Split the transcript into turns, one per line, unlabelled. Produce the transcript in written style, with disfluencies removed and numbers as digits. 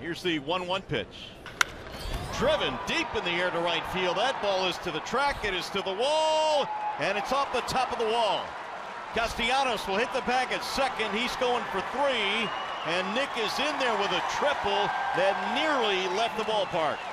Here's the 1-1 pitch. Driven deep in the air to right field. That ball is to the track. It is to the wall, and it's off the top of the wall. Castellanos will hit the bag at second. He's going for 3, and Nick is in there with a triple that nearly left the ballpark.